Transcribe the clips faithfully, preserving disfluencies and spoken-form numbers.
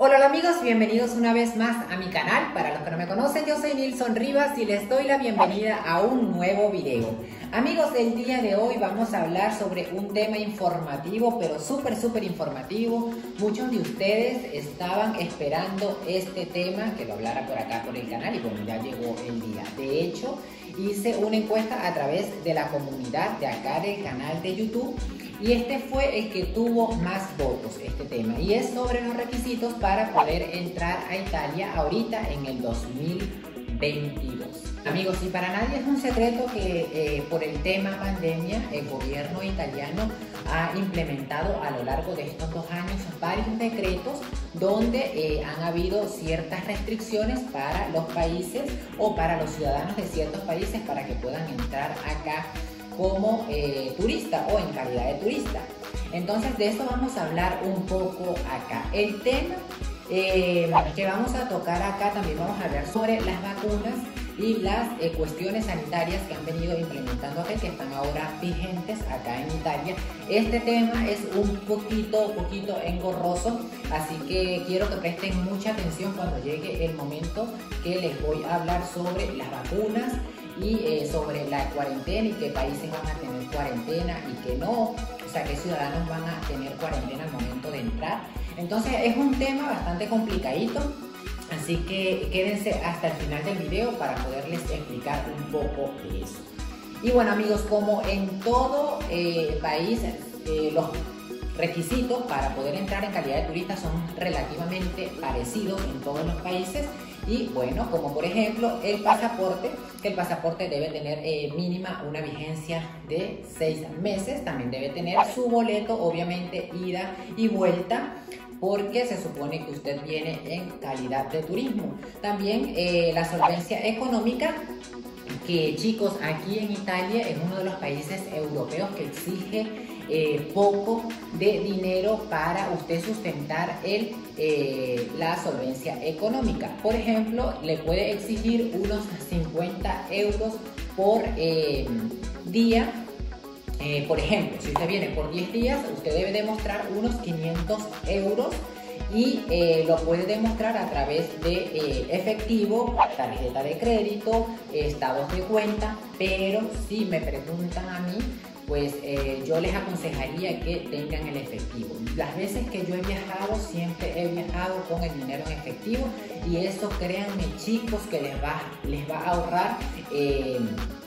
Hola, hola amigos, bienvenidos una vez más a mi canal. Para los que no me conocen, yo soy Nilson Rivas y les doy la bienvenida a un nuevo video. Amigos, el día de hoy vamos a hablar sobre un tema informativo, pero súper, súper informativo. Muchos de ustedes estaban esperando este tema, que lo hablara por acá por el canal, y bueno, ya llegó el día. De hecho, hice una encuesta a través de la comunidad de acá del canal de YouTube. Y este fue el que tuvo más votos, este tema, y es sobre los requisitos para poder entrar a Italia ahorita en el dos mil veintidós. Amigos, y para nadie es un secreto que eh, por el tema pandemia el gobierno italiano ha implementado a lo largo de estos dos años varios decretos donde eh, han habido ciertas restricciones para los países o para los ciudadanos de ciertos países para que puedan entrar acá como eh, turista o en calidad de turista. Entonces de eso vamos a hablar un poco acá. El tema eh, que vamos a tocar acá, también vamos a hablar sobre las vacunas y las eh, cuestiones sanitarias que han venido implementando acá, que están ahora vigentes acá en Italia. Este tema es un poquito, poquito engorroso, así que quiero que presten mucha atención cuando llegue el momento que les voy a hablar sobre las vacunas y eh, sobre la cuarentena y qué países van a tener cuarentena y qué no, o sea, qué ciudadanos van a tener cuarentena al momento de entrar. Entonces es un tema bastante complicadito, así que quédense hasta el final del video para poderles explicar un poco de eso. Y bueno amigos, como en todo eh, país, eh, los requisitos para poder entrar en calidad de turista son relativamente parecidos en todos los países. Y bueno, como por ejemplo el pasaporte, que el pasaporte debe tener eh, mínima una vigencia de seis meses, también debe tener su boleto, obviamente ida y vuelta, porque se supone que usted viene en calidad de turismo. También eh, la solvencia económica, que chicos, aquí en Italia es uno de los países europeos que exige eh, poco de dinero para usted sustentar el, eh, la solvencia económica. Por ejemplo, le puede exigir unos cincuenta euros por eh, día. Eh, por ejemplo, si usted viene por diez días, usted debe demostrar unos quinientos euros y eh, lo puede demostrar a través de eh, efectivo, tarjeta de crédito, estados de cuenta, pero si me preguntan a mí, pues eh, yo les aconsejaría que tengan el efectivo. Las veces que yo he viajado, siempre he viajado con el dinero en efectivo, y eso, créanme chicos, que les va, les va a ahorrar eh,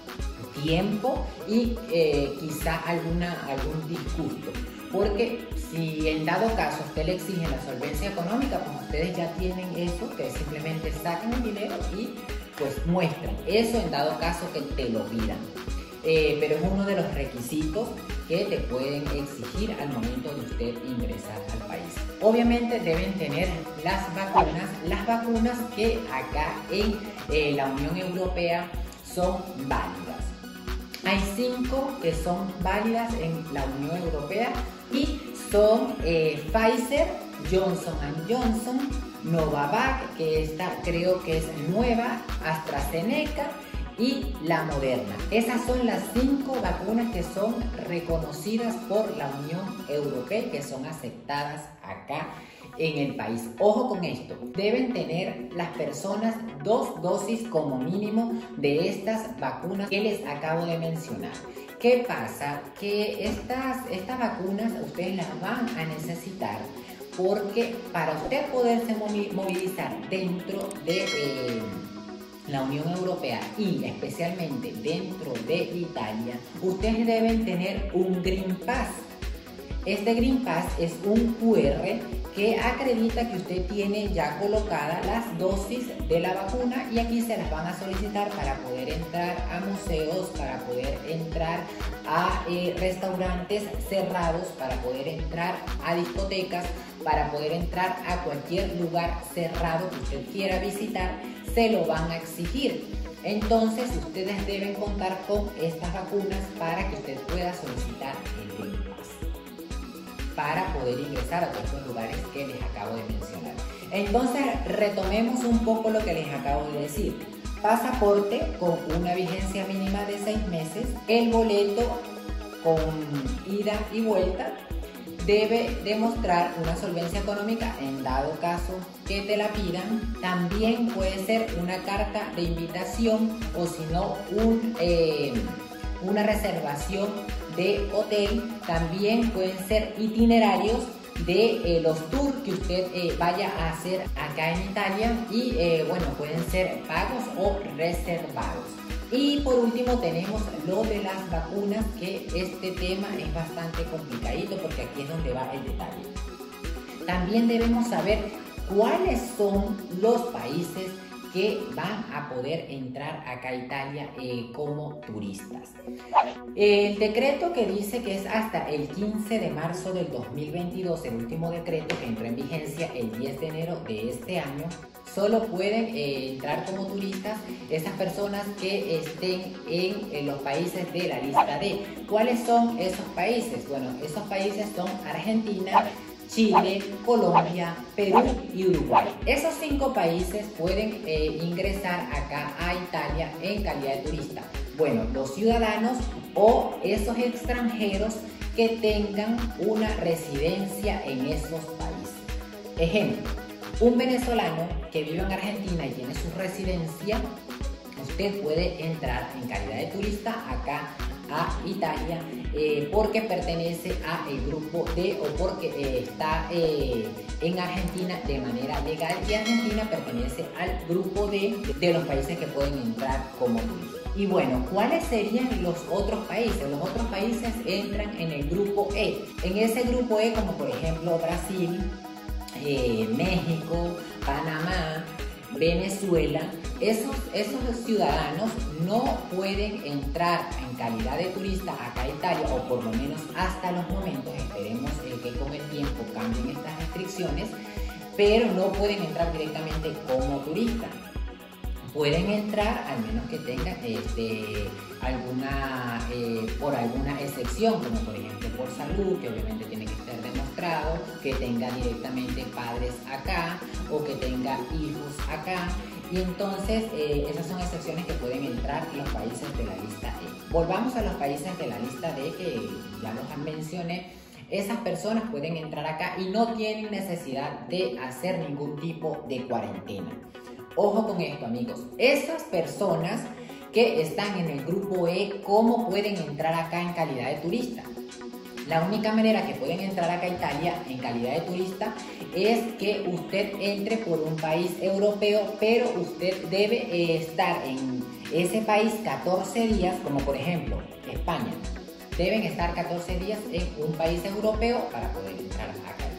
tiempo y eh, quizá alguna, algún disgusto. Porque si en dado caso usted le exige la solvencia económica, pues ustedes ya tienen eso, que simplemente sacan el dinero y pues muestran. Eso en dado caso que te lo pidan. Eh, pero es uno de los requisitos que te pueden exigir al momento de usted ingresar al país. Obviamente deben tener las vacunas, las vacunas que acá en eh, la Unión Europea son válidas. Hay cinco que son válidas en la Unión Europea y son eh, Pfizer, Johnson and Johnson, Novavax, que esta creo que es nueva, AstraZeneca y la Moderna. Esas son las cinco vacunas que son reconocidas por la Unión Europea y que son aceptadas acá en el país. Ojo con esto, deben tener las personas dos dosis como mínimo de estas vacunas que les acabo de mencionar. ¿Qué pasa? Que estas, estas vacunas ustedes las van a necesitar porque para usted poderse movilizar dentro de eh, la Unión Europea y especialmente dentro de Italia, ustedes deben tener un Green Pass. Este Green Pass es un cu erre que acredita que usted tiene ya colocadas las dosis de la vacuna, y aquí se las van a solicitar para poder entrar a museos, para poder entrar a eh, restaurantes cerrados, para poder entrar a discotecas, para poder entrar a cualquier lugar cerrado que usted quiera visitar, se lo van a exigir. Entonces ustedes deben contar con estas vacunas para que usted pueda solicitar el Green Pass, para poder ingresar a todos los lugares que les acabo de mencionar. Entonces retomemos un poco lo que les acabo de decir. Pasaporte con una vigencia mínima de seis meses, el boleto con ida y vuelta, debe demostrar una solvencia económica en dado caso que te la pidan. También puede ser una carta de invitación o si no un, eh, una reservación de hotel. También pueden ser itinerarios de eh, los tours que usted eh, vaya a hacer acá en Italia y eh, bueno, pueden ser pagos o reservados. Y por último tenemos lo de las vacunas, que este tema es bastante complicadito porque aquí es donde va el detalle. También debemos saber cuáles son los países que van a poder entrar acá a Italia eh, como turistas. El decreto que dice que es hasta el quince de marzo del dos mil veintidós, el último decreto que entró en vigencia el diez de enero de este año, solo pueden eh, entrar como turistas esas personas que estén en, en los países de la lista D. ¿Cuáles son esos países? Bueno, esos países son Argentina, Chile, Colombia, Perú y Uruguay. Esos cinco países pueden eh, ingresar acá a Italia en calidad de turista. Bueno, los ciudadanos o esos extranjeros que tengan una residencia en esos países. Ejemplo, un venezolano que vive en Argentina y tiene su residencia, usted puede entrar en calidad de turista acá a Italia eh, porque pertenece a el grupo D o porque eh, está eh, en Argentina de manera legal, y Argentina pertenece al grupo D de los países que pueden entrar como turistas. Y bueno, ¿cuáles serían los otros países? Los otros países entran en el grupo E. En ese grupo E, como por ejemplo Brasil, eh, México, Panamá, Venezuela, esos, esos ciudadanos no pueden entrar en calidad de turista acá a Italia, o por lo menos hasta los momentos. Esperemos eh, que con el tiempo cambien estas restricciones, pero no pueden entrar directamente como turista. Pueden entrar al menos que tengan este, alguna, eh, por alguna excepción, como por ejemplo por salud, que obviamente tiene que ser demostrado, que tenga directamente padres acá o que tenga hijos acá. Y entonces eh, esas son excepciones que pueden entrar los países de la lista E. Volvamos a los países de la lista D, que ya los mencioné. Esas personas pueden entrar acá y no tienen necesidad de hacer ningún tipo de cuarentena. Ojo con esto, amigos. Esas personas que están en el grupo E, ¿cómo pueden entrar acá en calidad de turista? La única manera que pueden entrar acá a Italia en calidad de turista es que usted entre por un país europeo, pero usted debe eh, estar en ese país catorce días, como por ejemplo España. Deben estar catorce días en un país europeo para poder entrar acá a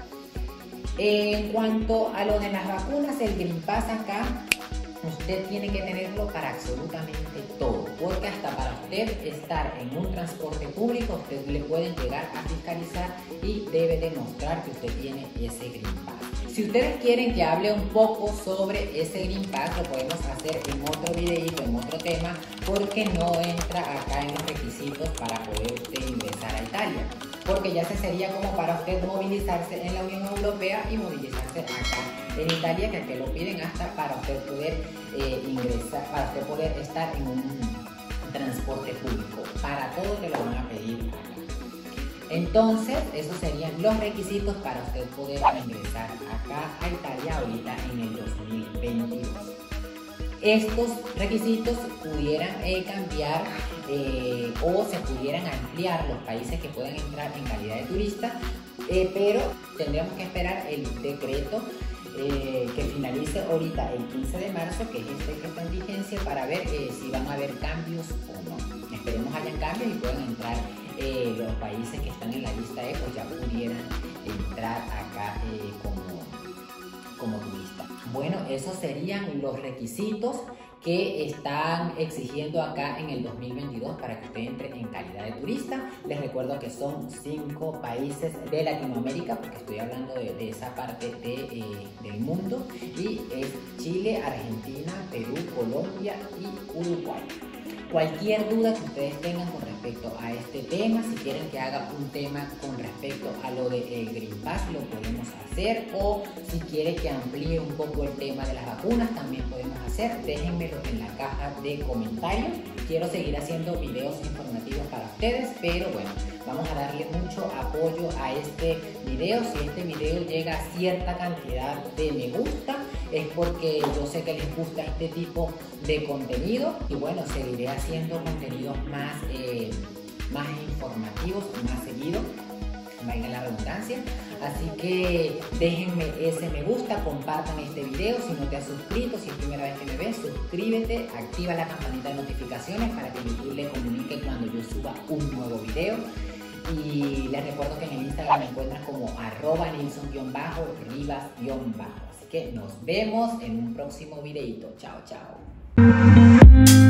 Italia. En cuanto a lo de las vacunas, el Green Pass acá, usted tiene que tenerlo para absolutamente todo, porque hasta para usted estar en un transporte público, usted le pueden llegar a fiscalizar y debe demostrar que usted tiene ese Green Pass. Si ustedes quieren que hable un poco sobre ese Green Pass, lo podemos hacer en otro videito, en otro tema, porque no entra acá en los requisitos para poder usted ingresar a Italia, porque ya se sería como para usted movilizarse en la Unión Europea y movilizarse acá en Italia, que, que lo piden hasta para usted poder eh, ingresar, para usted poder estar en un transporte público. Para todo te lo van a pedir acá. Entonces, esos serían los requisitos para usted poder ingresar acá a Italia ahorita en el dos mil veintidós. Estos requisitos pudieran eh, cambiar eh, o se pudieran ampliar los países que puedan entrar en calidad de turista, eh, pero tendríamos que esperar el decreto Eh, que finalice ahorita el quince de marzo, que es este que está en vigencia, para ver eh, si van a haber cambios o no. Esperemos hayan cambios y puedan entrar eh, los países que están en la lista E, pues ya pudieran entrar acá eh, como, como turista. Bueno, esos serían los requisitos que están exigiendo acá en el dos mil veintidós para que usted entre en calidad de turista. Les recuerdo que son cinco países de Latinoamérica, porque estoy hablando de, de esa parte de, eh, del mundo, y es Chile, Argentina, Perú, Colombia y Uruguay. Cualquier duda que ustedes tengan con respecto a este tema, si quieren que haga un tema con respecto a lo de el Green Pass, lo podemos hacer, o si quieren que amplíe un poco el tema de las vacunas, también podemos hacer. Déjenmelo en la caja de comentarios quiero seguir haciendo videos informativos para ustedes, pero bueno, vamos a darle mucho apoyo a este video. Si este video llega a cierta cantidad de me gusta, es porque yo sé que les gusta este tipo de contenido y bueno, seguiré haciendo contenidos más, eh, más informativos, más seguidos, valga la redundancia. Así que déjenme ese me gusta, compartan este video. Si no te has suscrito, si es primera vez que me ves, suscríbete, activa la campanita de notificaciones para que YouTube le comunique cuando yo suba un nuevo video. Y les recuerdo que en el Instagram me encuentras como arroba nilson-rivas-. Así que nos vemos en un próximo videito. Chao, chao.